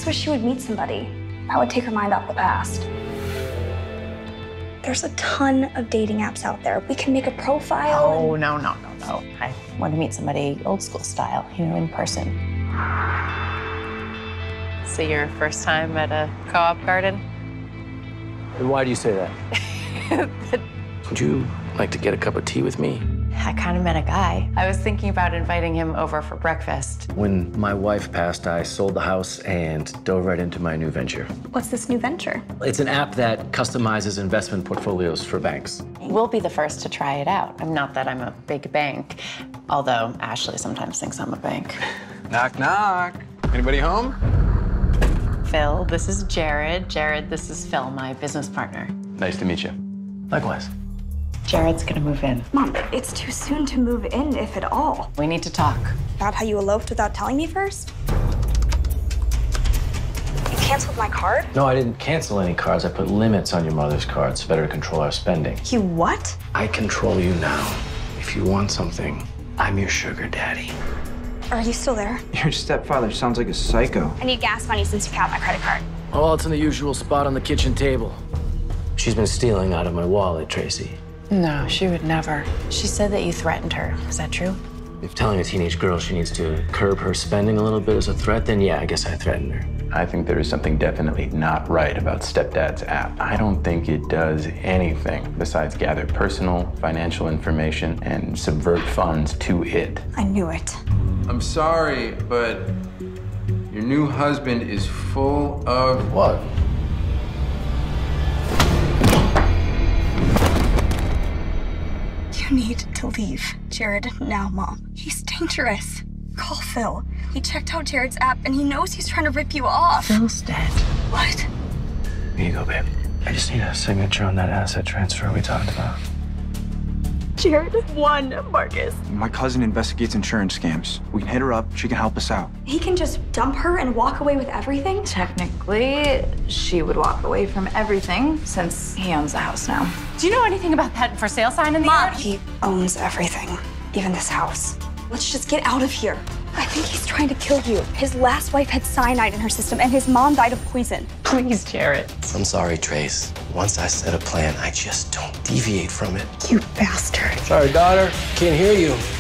wish she would meet somebody that would take her mind off the past. There's a ton of dating apps out there. We can make a profile. Oh, no. I want to meet somebody old school style, in person. So your first time at a co-op garden? And why do you say that? Would you like to get a cup of tea with me? I kind of met a guy. I was thinking about inviting him over for breakfast. When my wife passed, I sold the house and dove right into my new venture. What's this new venture? It's an app that customizes investment portfolios for banks. We'll be the first to try it out. Not that I'm a big bank, although Ashley sometimes thinks I'm a bank. Knock, knock. Anybody home? Phil, this is Jared. Jared, this is Phil, my business partner. Nice to meet you. Likewise. Jared's gonna move in. Mom, it's too soon to move in, if at all. We need to talk. About how you eloped without telling me first? You canceled my card? No, I didn't cancel any cards. I put limits on your mother's cards. Better to control our spending. You what? I control you now. If you want something, I'm your sugar daddy. Are you still there? Your stepfather sounds like a psycho. I need gas money since you capped my credit card. Oh, it's in the usual spot on the kitchen table. She's been stealing out of my wallet, Tracy. No, she would never. She said that you threatened her. Is that true? If telling a teenage girl she needs to curb her spending a little bit is a threat, then yeah, I guess I threatened her. I think there is something definitely not right about Stepdad's app. I don't think it does anything besides gather personal, financial information and subvert funds to it. I knew it. I'm sorry, but your new husband is full of... What? You need to leave, Jared, now, Mom. He's dangerous. Call Phil. He checked out Jared's app, and he knows he's trying to rip you off. Phil's dead. What? Here you go, babe. I just need a signature on that asset transfer we talked about. Jared won, Marcus. My cousin investigates insurance scams. We can hit her up. She can help us out. He can just dump her and walk away with everything? Technically, she would walk away from everything since he owns the house now. Do you know anything about that for sale sign in the Mom, yard? he owns everything, even this house. Let's just get out of here. I think he's trying to kill you. His last wife had cyanide in her system, and his mom died of poison. Please, Jared. I'm sorry, Trace. Once I set a plan, I just don't deviate from it. You bastard. Sorry, daughter. Can't hear you.